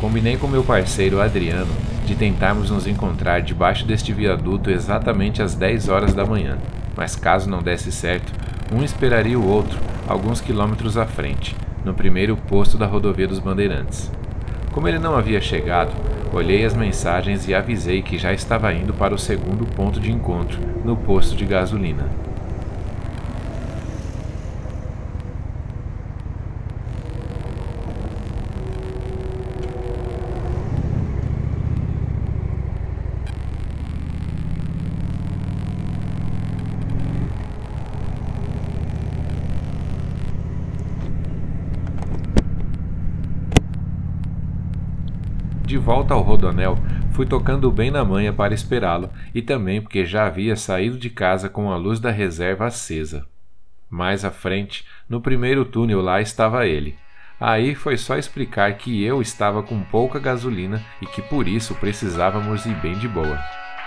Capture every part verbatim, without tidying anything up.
Combinei com meu parceiro Adriano de tentarmos nos encontrar debaixo deste viaduto exatamente às dez horas da manhã, mas caso não desse certo, um esperaria o outro alguns quilômetros à frente, no primeiro posto da rodovia dos Bandeirantes. Como ele não havia chegado, olhei as mensagens e avisei que já estava indo para o segundo ponto de encontro, no posto de gasolina. De volta ao Rodoanel, fui tocando bem na manha para esperá-lo e também porque já havia saído de casa com a luz da reserva acesa. Mais à frente, no primeiro túnel lá estava ele. Aí foi só explicar que eu estava com pouca gasolina e que por isso precisávamos ir bem de boa.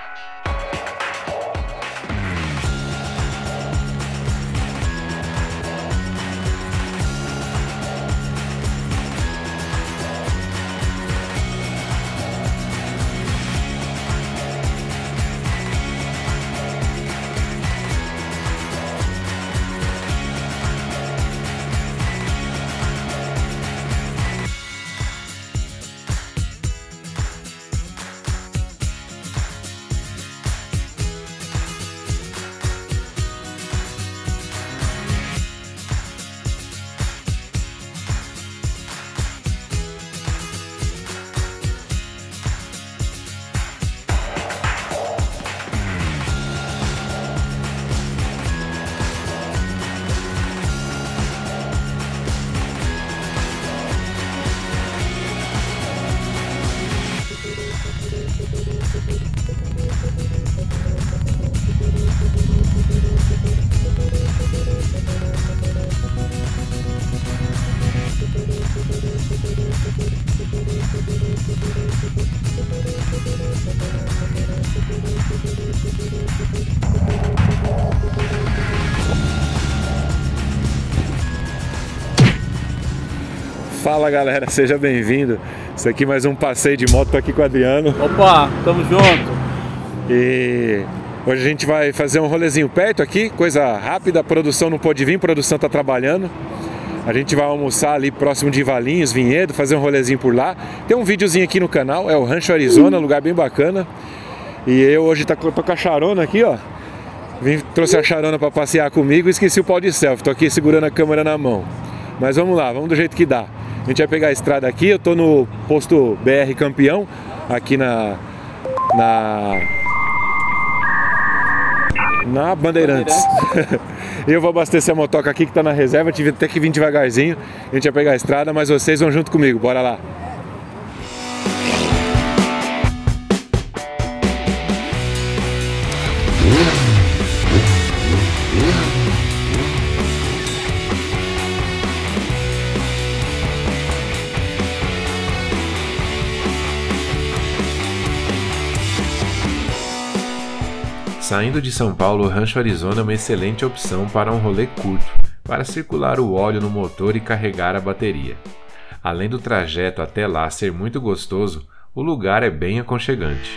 Fala galera, seja bem-vindo. Isso aqui é mais um passeio de moto, tô aqui com o Adriano. Opa, tamo junto. E hoje a gente vai fazer um rolezinho perto aqui, coisa rápida, a produção não pôde vir, a produção tá trabalhando. A gente vai almoçar ali próximo de Valinhos, Vinhedo, fazer um rolezinho por lá. Tem um videozinho aqui no canal, é o Rancho Arizona, lugar bem bacana. E eu hoje tô com a charona aqui, ó. Vim, trouxe a charona pra passear comigo e esqueci o pau de selfie, tô aqui segurando a câmera na mão. Mas vamos lá, vamos do jeito que dá. A gente vai pegar a estrada aqui, eu tô no posto B R Campeão, aqui na... Na... Na Bandeirantes. Eu vou abastecer a motoca aqui que tá na reserva, tive até que vir devagarzinho. A gente vai pegar a estrada, mas vocês vão junto comigo, bora lá. Saindo de São Paulo, o Rancho Arizona é uma excelente opção para um rolê curto, para circular o óleo no motor e carregar a bateria. Além do trajeto até lá ser muito gostoso, o lugar é bem aconchegante.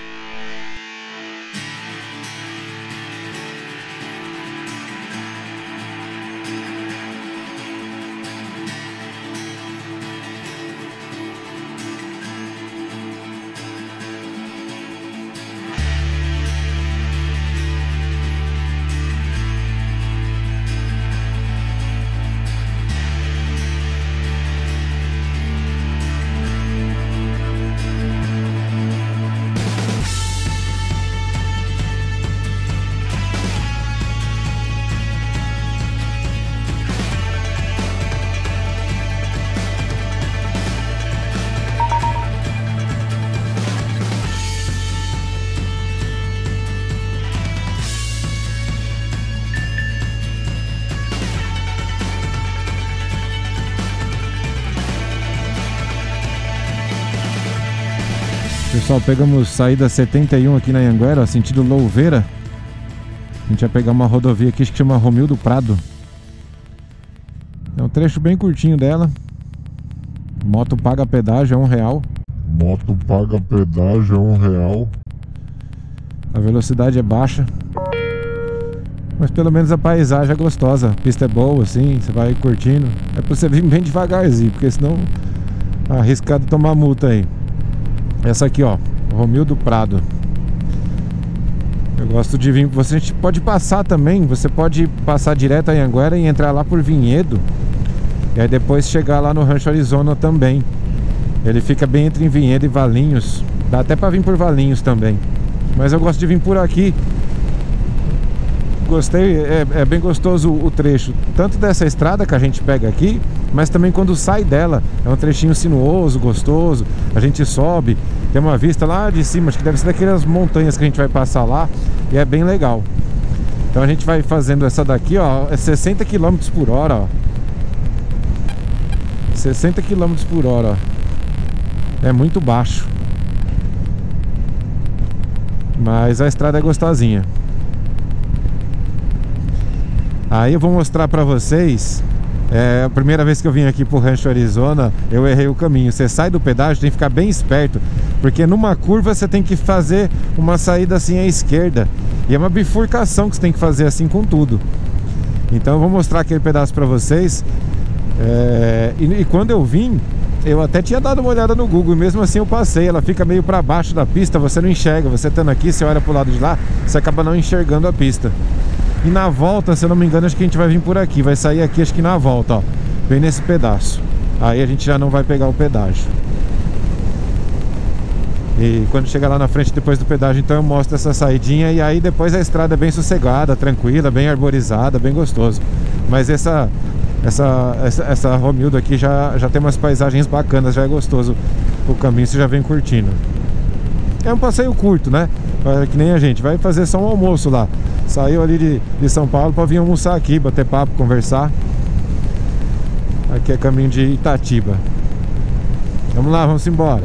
Pessoal, pegamos saída setenta e um aqui na Anhanguera, sentido Louveira. A gente vai pegar uma rodovia aqui, acho que chama Romildo Prado. É um trecho bem curtinho dela. Moto paga pedágio, é um real. Moto paga pedágio, é um real. A velocidade é baixa, mas pelo menos a paisagem é gostosa. A pista é boa, assim, você vai curtindo. É pra você vir bem devagarzinho, porque senão é arriscado tomar multa aí. Essa aqui, ó, Romildo Prado. Eu gosto de vir. Você pode passar também. Você pode passar direto a Anhanguera e entrar lá por Vinhedo, e aí depois chegar lá no Rancho Arizona também. Ele fica bem entre Vinhedo e Valinhos. Dá até pra vir por Valinhos também, mas eu gosto de vir por aqui. Gostei, é, é bem gostoso o trecho, tanto dessa estrada que a gente pega aqui, mas também quando sai dela. É um trechinho sinuoso, gostoso. A gente sobe, tem uma vista lá de cima, acho que deve ser daquelas montanhas que a gente vai passar lá, e é bem legal. Então a gente vai fazendo essa daqui, ó, é sessenta quilômetros por hora, ó. sessenta quilômetros por hora, ó. É muito baixo, mas a estrada é gostosinha. Aí eu vou mostrar pra vocês. É a primeira vez que eu vim aqui pro Rancho Arizona, eu errei o caminho. Você sai do pedágio, tem que ficar bem esperto, porque numa curva você tem que fazer uma saída assim à esquerda, e é uma bifurcação que você tem que fazer assim com tudo. Então eu vou mostrar aquele pedaço pra vocês. é... e, e quando eu vim, eu até tinha dado uma olhada no Google, e mesmo assim eu passei. Ela fica meio pra baixo da pista, você não enxerga. Você estando aqui, você olha pro lado de lá, você acaba não enxergando a pista. E na volta, se eu não me engano, acho que a gente vai vir por aqui. Vai sair aqui, acho que na volta, ó, bem nesse pedaço. Aí a gente já não vai pegar o pedágio. E quando chegar lá na frente, depois do pedágio, então eu mostro essa saidinha. E aí depois a estrada é bem sossegada, tranquila, bem arborizada, bem gostoso. Mas essa essa, essa, essa Romildo aqui já, já tem umas paisagens bacanas. Já é gostoso o caminho, você já vem curtindo. É um passeio curto, né? Que nem a gente vai fazer só um almoço lá. Saiu ali de, de São Paulo para vir almoçar aqui, bater papo, conversar. Aqui é caminho de Itatiba. Vamos lá, vamos embora.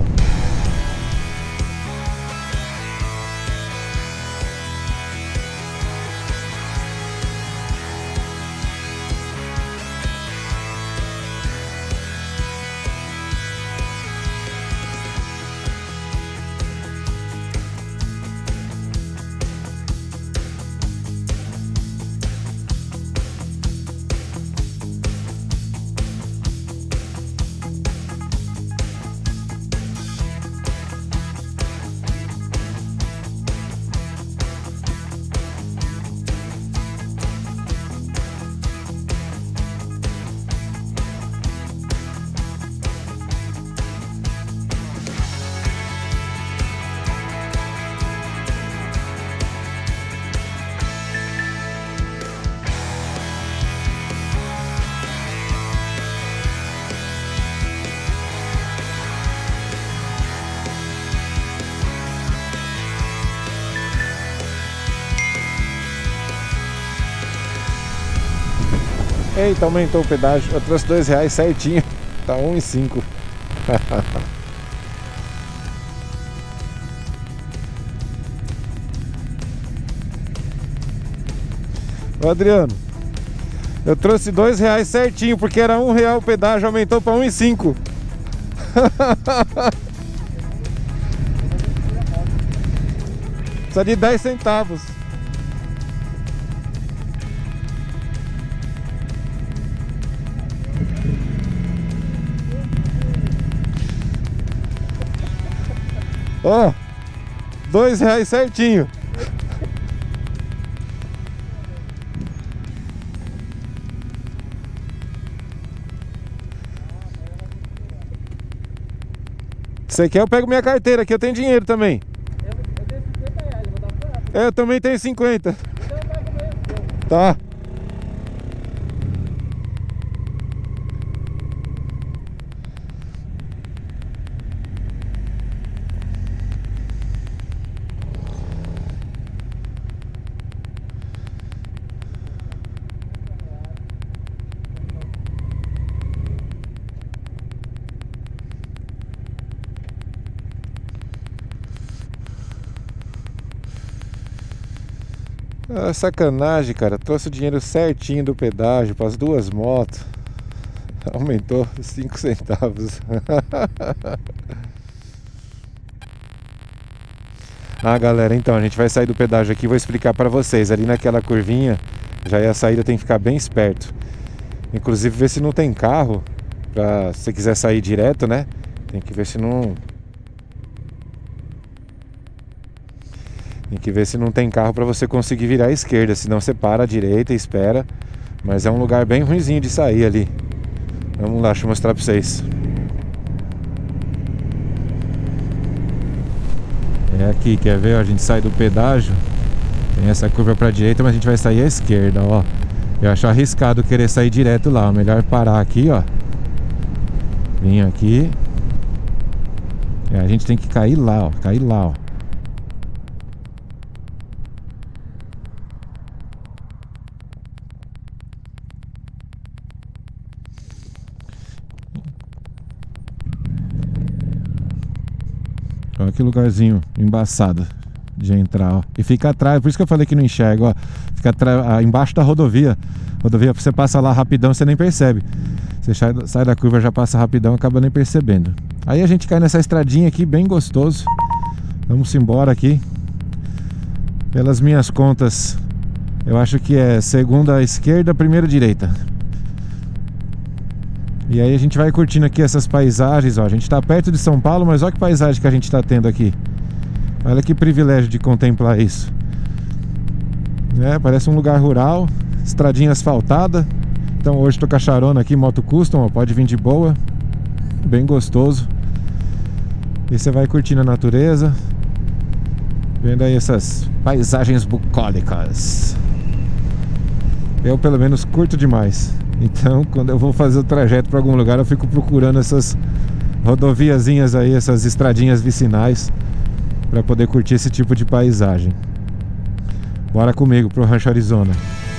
Eita, aumentou o pedágio. Eu trouxe dois reais certinho. Tá um e cinco. Ô Adriano, eu trouxe dois reais certinho, porque era um real o pedágio, aumentou para um e cinco. Precisa de dez centavos. Ó, oh, dois reais certinho. Você quer? Eu pego minha carteira aqui, eu tenho dinheiro também. Eu, eu tenho cinquenta reais, eu vou dar pra ela. É, eu também tenho cinquenta. Então eu pego mesmo. Tá. Ah, sacanagem, cara. Trouxe o dinheiro certinho do pedágio para as duas motos. Aumentou cinco centavos. Ah, galera, então a gente vai sair do pedágio aqui, vou explicar para vocês. Ali naquela curvinha, já é a saída, tem que ficar bem esperto. Inclusive ver se não tem carro, pra, se você quiser sair direto, né? Tem que ver se não... Tem que ver se não tem carro para você conseguir virar à esquerda, senão você para à direita e espera. Mas é um lugar bem ruinzinho de sair ali. Vamos lá, deixa eu mostrar para vocês. É aqui, quer ver? A gente sai do pedágio, tem essa curva para a direita, mas a gente vai sair à esquerda, ó. Eu acho arriscado querer sair direto lá, melhor parar aqui, ó. Vim aqui. É, a gente tem que cair lá, ó, cair lá, ó. Olha que lugarzinho embaçado de entrar, ó. E fica atrás, por isso que eu falei que não enxerga, ó. Fica atrás, embaixo da rodovia. Rodovia, você passa lá rapidão, você nem percebe. Você sai, sai da curva, já passa rapidão, acaba nem percebendo. Aí a gente cai nessa estradinha aqui, bem gostoso. Vamos embora aqui. Pelas minhas contas, eu acho que é segunda à esquerda, primeira à direita. E aí a gente vai curtindo aqui essas paisagens, ó. A gente tá perto de São Paulo, mas olha que paisagem que a gente tá tendo aqui. Olha que privilégio de contemplar isso. É, parece um lugar rural, estradinha asfaltada. Então hoje tô com a charona aqui, moto custom, ó, pode vir de boa. Bem gostoso. E você vai curtindo a natureza, vendo aí essas paisagens bucólicas. Eu pelo menos curto demais. Então, quando eu vou fazer o trajeto para algum lugar, eu fico procurando essas rodoviazinhas aí, essas estradinhas vicinais, para poder curtir esse tipo de paisagem. Bora comigo pro Rancho Arizona.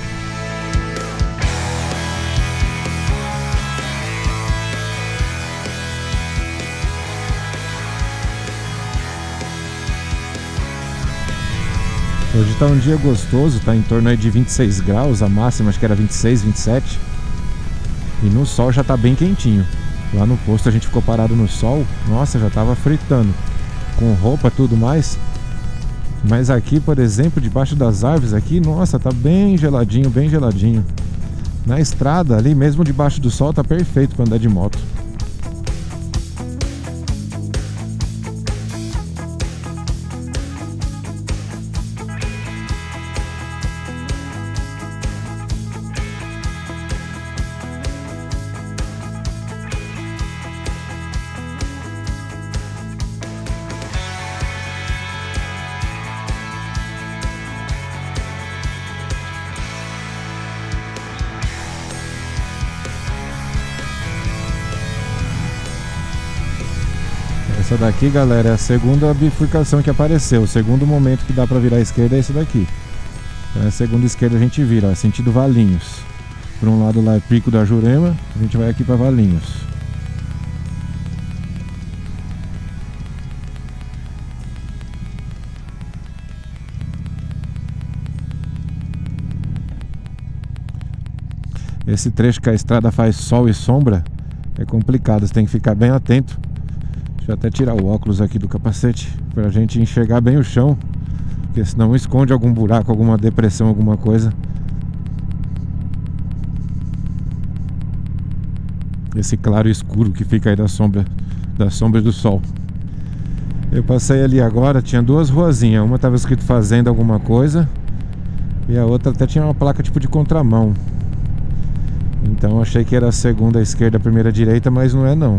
Hoje tá um dia gostoso, tá em torno aí de vinte e seis graus, a máxima acho que era vinte e seis, vinte e sete. E no sol já tá bem quentinho. Lá no posto a gente ficou parado no sol, nossa, já tava fritando, com roupa e tudo mais. Mas aqui, por exemplo, debaixo das árvores aqui, nossa, tá bem geladinho, bem geladinho. Na estrada ali, mesmo debaixo do sol, tá perfeito pra andar de moto. Essa daqui, galera, é a segunda bifurcação que apareceu. O segundo momento que dá pra virar à esquerda é esse daqui. Então, a segunda esquerda a gente vira, ó, sentido Valinhos. Por um lado lá é Pico da Jurema, a gente vai aqui pra Valinhos. Esse trecho que a estrada faz sol e sombra é complicado, você tem que ficar bem atento. Deixa eu até tirar o óculos aqui do capacete pra gente enxergar bem o chão, porque senão esconde algum buraco, alguma depressão, alguma coisa. Esse claro e escuro que fica aí da sombra, da sombra do sol. Eu passei ali agora, tinha duas ruazinhas, uma tava escrito fazenda alguma coisa e a outra até tinha uma placa tipo de contramão. Então eu achei que era a segunda à esquerda, a primeira à direita, mas não é não.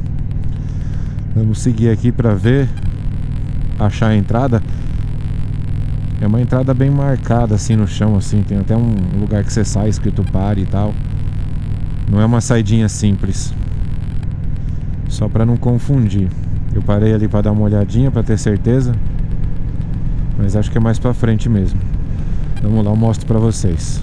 Vamos seguir aqui para ver, achar a entrada. É uma entrada bem marcada assim no chão, assim. Tem até um lugar que você sai escrito pare e tal. Não é uma saidinha simples. Só para não confundir. Eu parei ali para dar uma olhadinha para ter certeza, mas acho que é mais para frente mesmo. Vamos lá, eu mostro para vocês.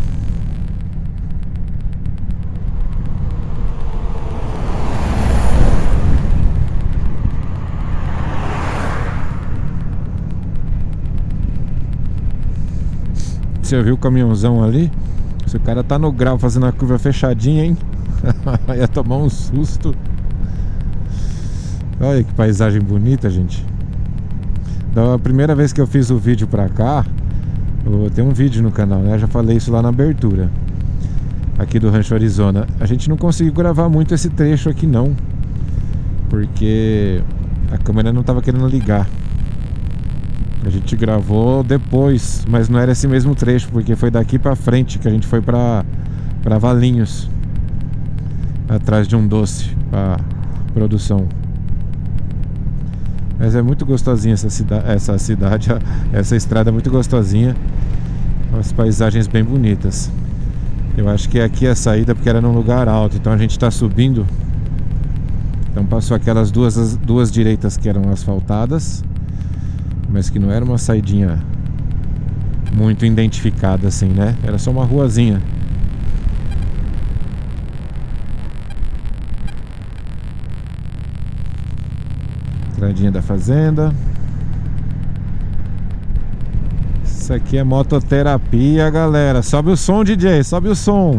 Você viu o caminhãozão ali? Se o cara tá no grau fazendo a curva fechadinha, hein? Ia tomar um susto. Olha que paisagem bonita, gente. Da primeira vez que eu fiz o vídeo pra cá, eu, tem um vídeo no canal, né? Eu já falei isso lá na abertura, aqui do Rancho Arizona. A gente não conseguiu gravar muito esse trecho aqui não, porque a câmera não estava querendo ligar. A gente gravou depois, mas não era esse mesmo trecho, porque foi daqui pra frente que a gente foi pra, pra Valinhos, atrás de um doce pra produção. Mas é muito gostosinha essa, cida essa cidade, essa estrada é muito gostosinha. As paisagens bem bonitas. Eu acho que aqui é a saída porque era num lugar alto, então a gente está subindo. Então passou aquelas duas, duas direitas que eram asfaltadas, mas que não era uma saidinha muito identificada assim, né? Era só uma ruazinha. Estradinha da fazenda. Isso aqui é mototerapia, galera. Sobe o som, D J, sobe o som.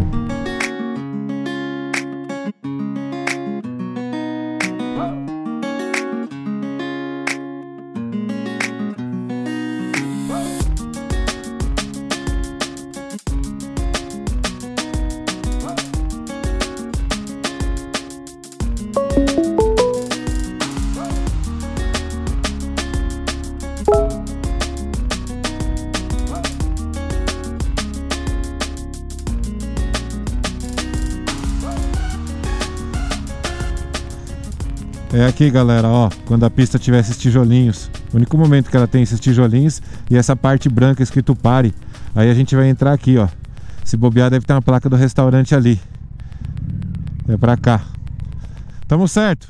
É aqui, galera, ó, quando a pista tiver esses tijolinhos, o único momento que ela tem esses tijolinhos e essa parte branca escrito pare, aí a gente vai entrar aqui, ó. Se bobear deve ter uma placa do restaurante ali. É pra cá. Tamo certo?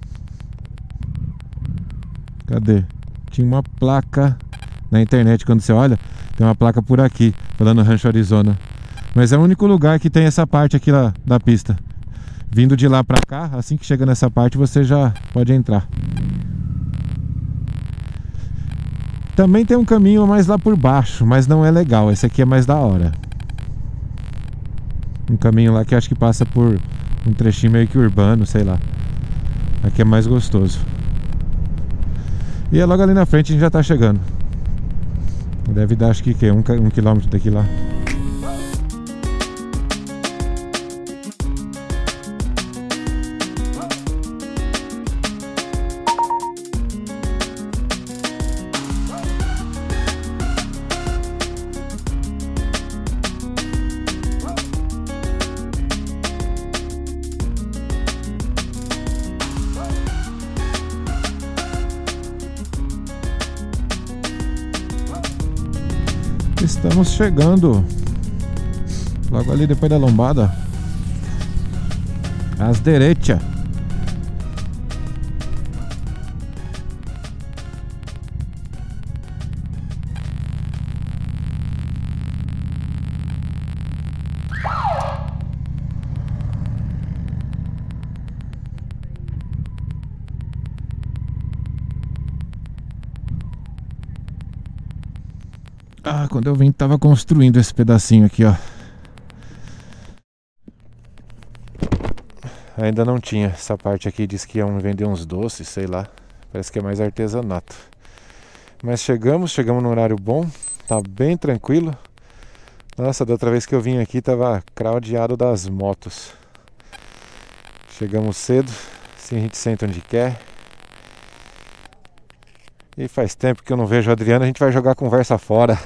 Cadê? Tinha uma placa na internet, quando você olha, tem uma placa por aqui, falando Rancho Arizona. Mas é o único lugar que tem essa parte aqui lá da pista. Vindo de lá pra cá, assim que chega nessa parte você já pode entrar. Também tem um caminho mais lá por baixo, mas não é legal. Esse aqui é mais da hora. Um caminho lá que acho que passa por um trechinho meio que urbano, sei lá. Aqui é mais gostoso. E é logo ali na frente a gente já tá chegando. Deve dar acho que, que um, um quilômetro daqui lá. Estamos chegando logo ali depois da lombada, às direita. Ah, quando eu vim tava construindo esse pedacinho aqui, ó. Ainda não tinha. Essa parte aqui diz que iam vender uns doces, sei lá. Parece que é mais artesanato. Mas chegamos, chegamos no horário bom. Tá bem tranquilo. Nossa, da outra vez que eu vim aqui tava craudiado das motos. Chegamos cedo. Assim a gente senta onde quer. E faz tempo que eu não vejo o Adriano, a gente vai jogar a conversa fora.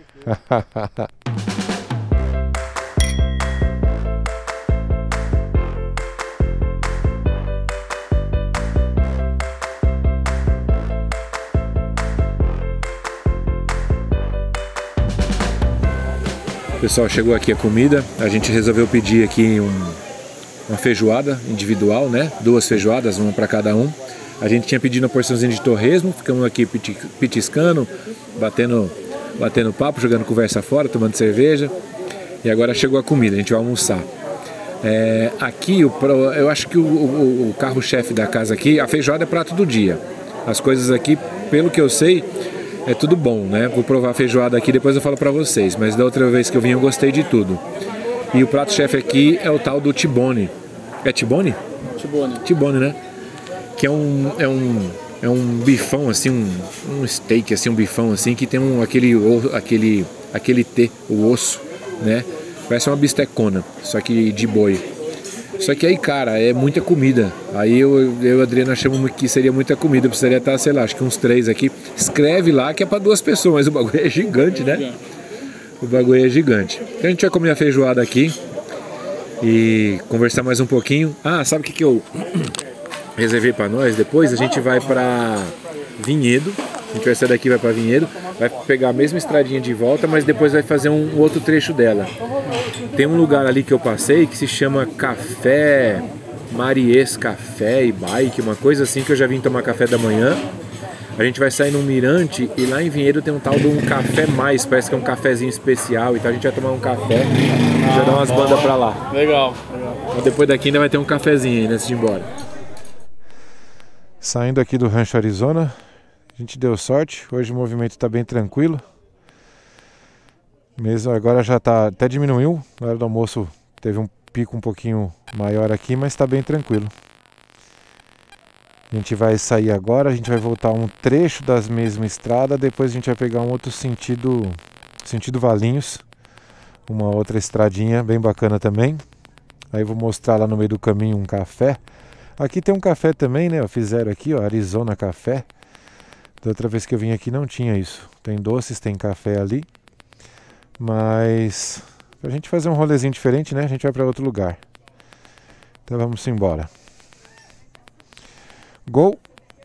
Pessoal, chegou aqui a comida. A gente resolveu pedir aqui um, uma feijoada individual, né? Duas feijoadas, uma para cada um. A gente tinha pedido uma porçãozinha de torresmo, ficamos aqui pitiscando, batendo, batendo papo, jogando conversa fora, tomando cerveja. E agora chegou a comida, a gente vai almoçar. É, aqui, eu acho que o, o, o carro-chefe da casa aqui, a feijoada é prato do dia. As coisas aqui, pelo que eu sei, é tudo bom, né? Vou provar a feijoada aqui, depois eu falo pra vocês. Mas da outra vez que eu vim eu gostei de tudo. E o prato-chefe aqui é o tal do T-bone. É T-bone? T-bone. T-bone, né? Que é um, é um, é um bifão assim, um, um steak assim, um bifão assim que tem um aquele aquele aquele T, o osso, né? Parece uma bistecona, só que de boi. Só que aí, cara, é muita comida. Aí eu, eu e a Adriana achamos que seria muita comida. Precisaria estar, sei lá, acho que uns três aqui. Escreve lá que é pra duas pessoas, mas o bagulho é gigante, né? O bagulho é gigante. Então a gente vai comer a feijoada aqui e conversar mais um pouquinho. Ah, sabe o que, que eu reservei pra nós? Depois a gente vai pra Vinhedo. A gente vai sair daqui e vai pra Vinhedo. Vai pegar a mesma estradinha de volta, mas depois vai fazer um outro trecho dela. Tem um lugar ali que eu passei que se chama Café Maries Café e Bike, uma coisa assim, que eu já vim tomar café da manhã. A gente vai sair num mirante e lá em Vinhedo tem um tal de um café mais, parece que é um cafezinho especial, então a gente vai tomar um café e já dar umas bandas pra lá. Legal, legal. Então depois daqui ainda vai ter um cafezinho aí antes de ir embora. Saindo aqui do Rancho Arizona, a gente deu sorte, hoje o movimento está bem tranquilo. Mesmo agora já tá, até diminuiu, na hora do almoço teve um pico um pouquinho maior aqui, mas está bem tranquilo. A gente vai sair agora, a gente vai voltar um trecho das mesmas estradas, depois a gente vai pegar um outro sentido, sentido Valinhos, uma outra estradinha bem bacana também. Aí vou mostrar lá no meio do caminho um café. Aqui tem um café também, né? Fizeram aqui, ó, Arizona Café. Da outra vez que eu vim aqui não tinha isso. Tem doces, tem café ali. Mas pra gente fazer um rolezinho diferente, né? A gente vai para outro lugar. Então vamos embora. Go!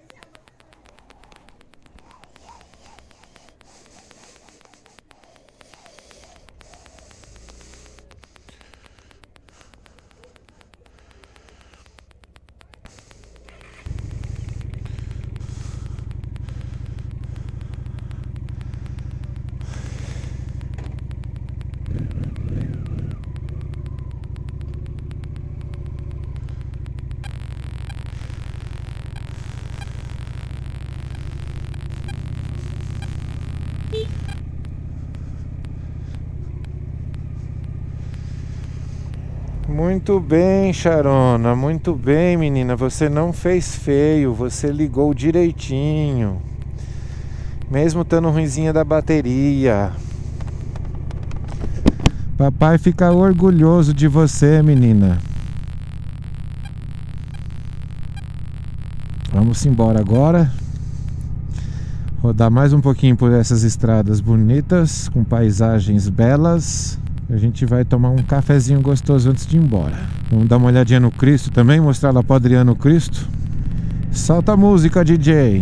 Muito bem, Sharona, muito bem, menina. Você não fez feio, você ligou direitinho. Mesmo estando ruinzinha da bateria. Papai fica orgulhoso de você, menina. Vamos embora agora. Rodar mais um pouquinho por essas estradas bonitas, com paisagens belas. A gente vai tomar um cafezinho gostoso antes de ir embora. Vamos dar uma olhadinha no Cristo também, mostrar lá para o Adriano o Cristo. Solta a música, D J.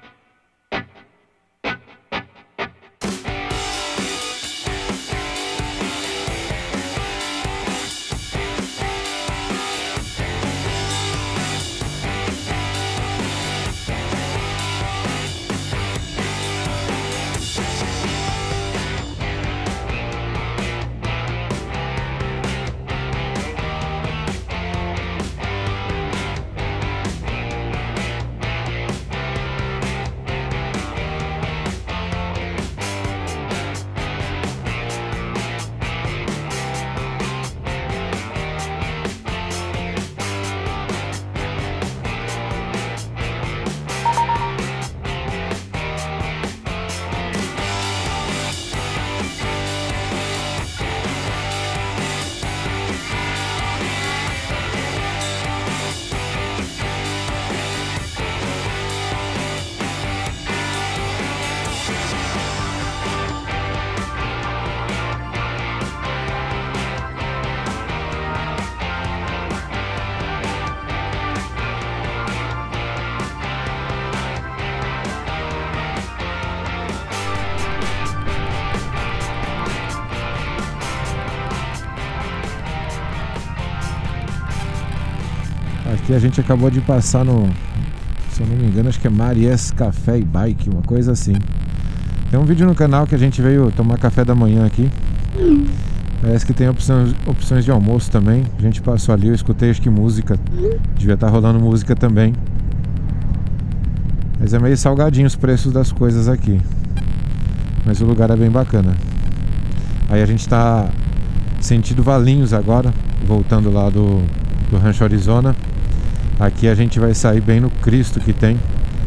Aqui a gente acabou de passar no, se eu não me engano, acho que é Maries Café e Bike, uma coisa assim. Tem um vídeo no canal que a gente veio tomar café da manhã aqui. Parece que tem opções, opções de almoço também. A gente passou ali, eu escutei acho que música. Devia estar rolando música também. Mas é meio salgadinho os preços das coisas aqui. Mas o lugar é bem bacana. Aí a gente está sentido Valinhos agora, voltando lá do, do Rancho Arizona. Aqui a gente vai sair bem no Cristo que tem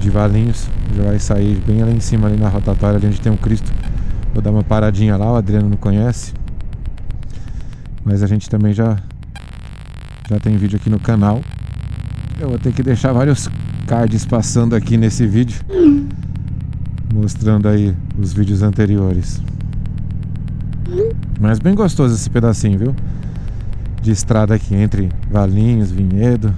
de Valinhos. Já vai sair bem lá em cima, ali na rotatória, ali onde tem um Cristo. Vou dar uma paradinha lá, o Adriano não conhece. Mas a gente também já, já tem vídeo aqui no canal. Eu vou ter que deixar vários cards passando aqui nesse vídeo, mostrando aí os vídeos anteriores. Mas bem gostoso esse pedacinho, viu? De estrada aqui entre Valinhos, Vinhedo.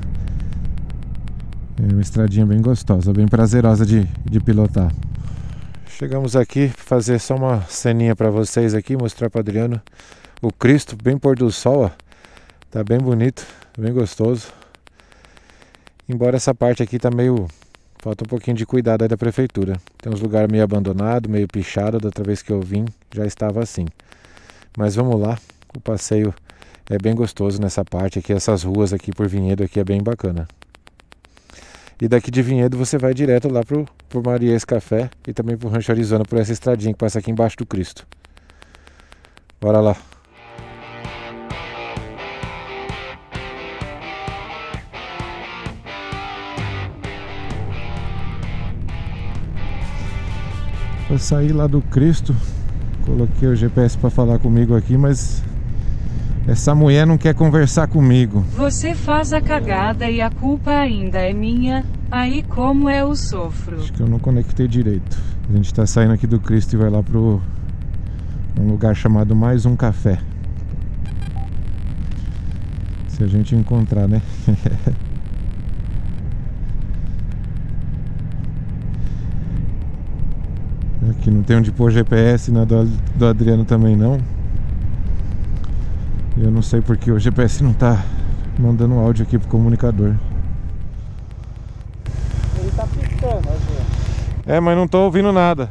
É uma estradinha bem gostosa, bem prazerosa de, de pilotar. Chegamos aqui para fazer só uma ceninha para vocês aqui, mostrar para Adriano o Cristo, bem pôr do sol, ó. Tá bem bonito, bem gostoso. Embora essa parte aqui tá meio... falta um pouquinho de cuidado aí da prefeitura. Tem uns lugares meio abandonados, meio pichado. Da outra vez que eu vim já estava assim. Mas vamos lá, o passeio é bem gostoso nessa parte aqui. Essas ruas aqui por Vinhedo aqui é bem bacana. E daqui de Vinhedo você vai direto lá pro, pro Mariês Café e também pro Rancho Arizona, por essa estradinha que passa aqui embaixo do Cristo. Bora lá. Eu saí lá do Cristo, coloquei o G P S para falar comigo aqui, mas essa mulher não quer conversar comigo. Você faz a cagada e a culpa ainda é minha, aí como eu sofro. Acho que eu não conectei direito. A gente tá saindo aqui do Cristo e vai lá pro um lugar chamado Mais Um Café. Se a gente encontrar, né? Aqui não tem onde pôr G P S, na do, do Adriano também não. Eu não sei porque o G P S não tá mandando áudio aqui pro comunicador. Ele tá piscando, assim. É, mas não tô ouvindo nada.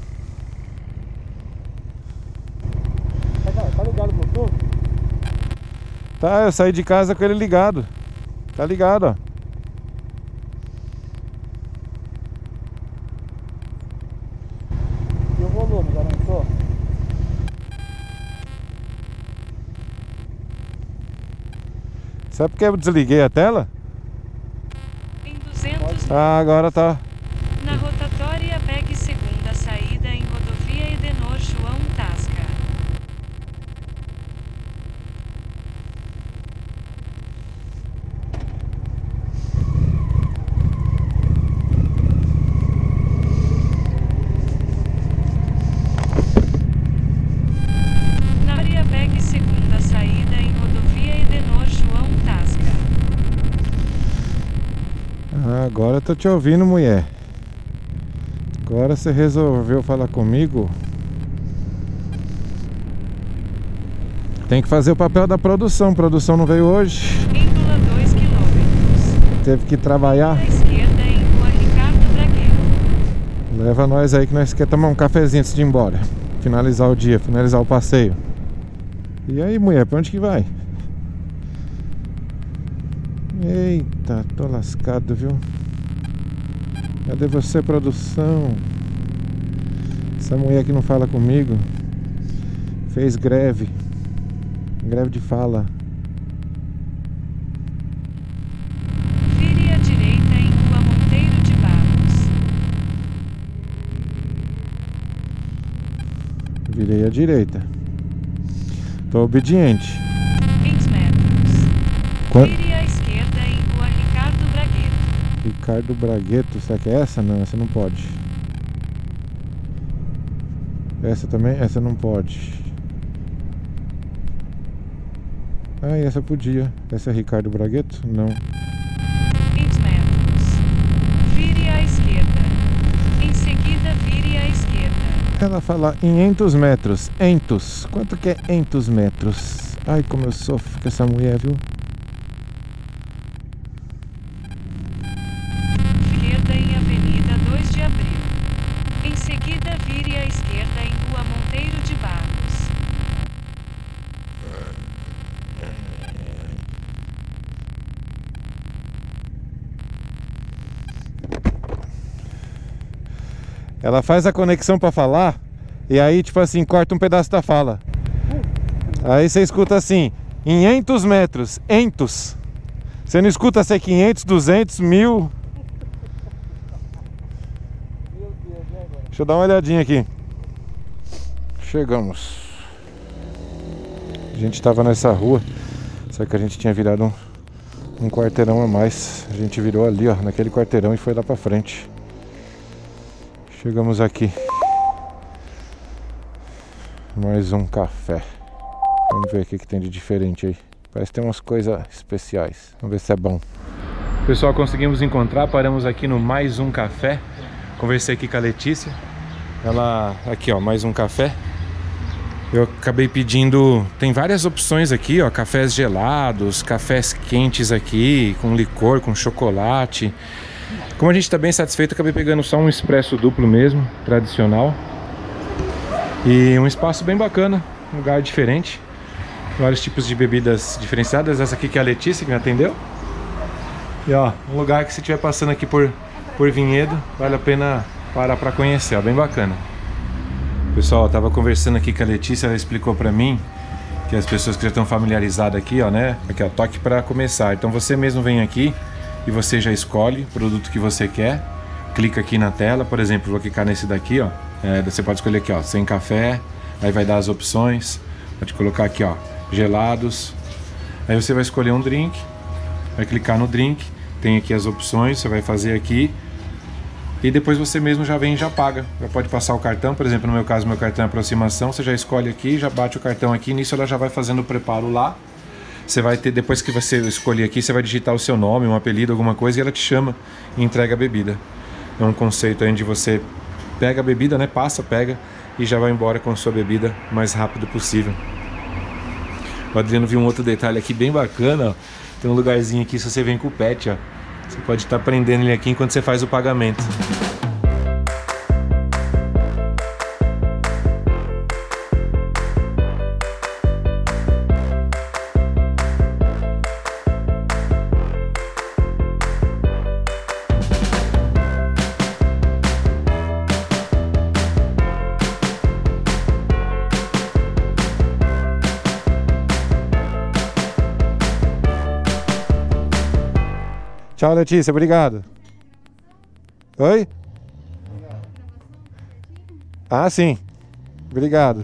Tá, tá ligado o Bluetooth? Tá, eu saí de casa com ele ligado. Tá ligado, ó. E o volume, já aumentou? Sabe por que eu desliguei a tela? Em duzentos, Ah, agora tá. na rotatória pegue segunda saída em rodovia Edenor João Tasca. Na área pegue segunda saída em rodovia Edenor João Tasca. Ah, agora eu tô te ouvindo, mulher. Agora você resolveu falar comigo. Tem que fazer o papel da produção. A produção não veio hoje. Índula dois quilômetros. Teve que trabalhar. À esquerda em rua Ricardo Bragueiro. Leva nós aí que nós quer tomar um cafezinho antes de ir embora. Finalizar o dia, finalizar o passeio. E aí, mulher, pra onde que vai? Eita, tô lascado, viu? Cadê você, produção? Essa mulher que não fala comigo fez greve. Greve de fala. Vire à direita em rua Monteiro de Barros. Virei à direita. Tô obediente. vinte metros. Qua- Vire à esquerda em rua Ricardo Bragueiro. Ricardo Bragueto, será que é essa? Não, essa não pode. Essa também? Essa não pode. Ah, e essa podia. Essa é Ricardo Bragueto? Não. vinte metros. Vire à esquerda. Em seguida, vire à esquerda. Ela fala em entos metros. Entos. Quanto que é entos metros? Ai, como eu sofro com essa mulher, viu? Esquerda em Avenida dois de Abril. Em seguida, vire à esquerda em rua Monteiro de Barros. Ela faz a conexão pra falar e aí, tipo assim, corta um pedaço da fala. Aí você escuta assim, em entos metros, entos. Você não escuta se é quinhentos, duzentos, mil. Deixa eu dar uma olhadinha aqui. Chegamos. A gente tava nessa rua, só que a gente tinha virado um, um quarteirão a mais. A gente virou ali, ó, naquele quarteirão e foi lá pra frente. Chegamos aqui. Mais um café. Vamos ver o que, que tem de diferente aí. Parece que tem umas coisas especiais. Vamos ver se é bom. Pessoal, conseguimos encontrar. Paramos aqui no Mais Um Café. Conversei aqui com a Letícia. Ela... Aqui, ó, mais um café. Eu acabei pedindo... Tem várias opções aqui, ó. Cafés gelados, cafés quentes aqui, com licor, com chocolate. Como a gente está bem satisfeito, eu acabei pegando só um expresso duplo mesmo, tradicional. E um espaço bem bacana, um lugar diferente. Vários tipos de bebidas diferenciadas. Essa aqui que é a Letícia que me atendeu. E ó, um lugar que se estiver passando aqui por, por Vinhedo, vale a pena parar para conhecer, ó, bem bacana. Pessoal, eu tava conversando aqui com a Letícia, ela explicou para mim que as pessoas que já estão familiarizadas aqui, ó, né? Aqui, ó, toque para começar. Então você mesmo vem aqui e você já escolhe o produto que você quer. Clica aqui na tela, por exemplo, vou clicar nesse daqui, ó. É, você pode escolher aqui, ó, sem café, aí vai dar as opções. Pode colocar aqui, ó, gelados. Aí você vai escolher um drink, vai clicar no drink, tem aqui as opções, você vai fazer aqui. E depois você mesmo já vem e já paga. Já pode passar o cartão, por exemplo, no meu caso, meu cartão é aproximação. Você já escolhe aqui, já bate o cartão aqui, nisso ela já vai fazendo o preparo lá. Você vai ter, depois que você escolher aqui, você vai digitar o seu nome, um apelido, alguma coisa, e ela te chama e entrega a bebida. É um conceito aí onde você pega a bebida, né? Passa, pega e já vai embora com a sua bebida o mais rápido possível. O Adriano viu um outro detalhe aqui bem bacana, ó. Tem um lugarzinho aqui, se você vem com o pet, ó. Você pode estar prendendo ele aqui enquanto você faz o pagamento. Tchau, Letícia, obrigado. Oi? Ah, sim. Obrigado.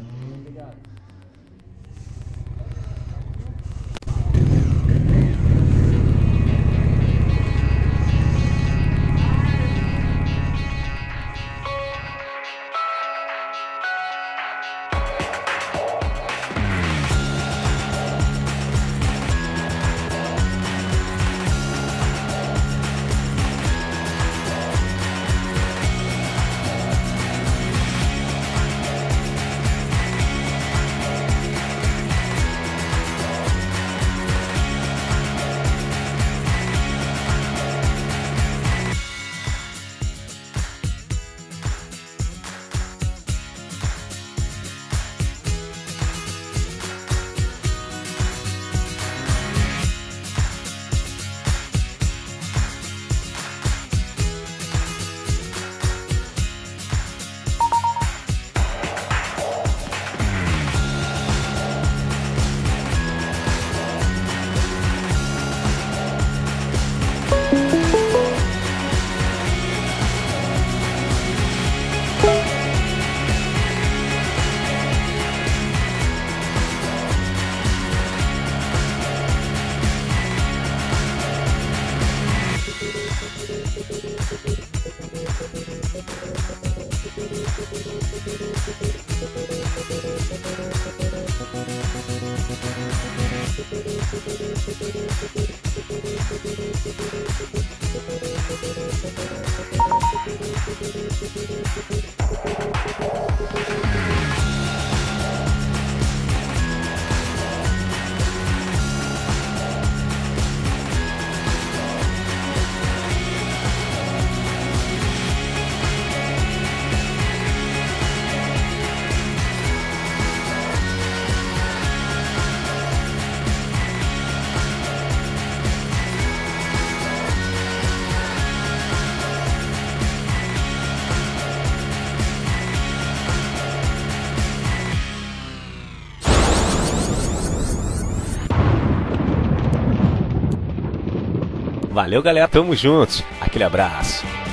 Valeu, galera. Tamo juntos. Aquele abraço.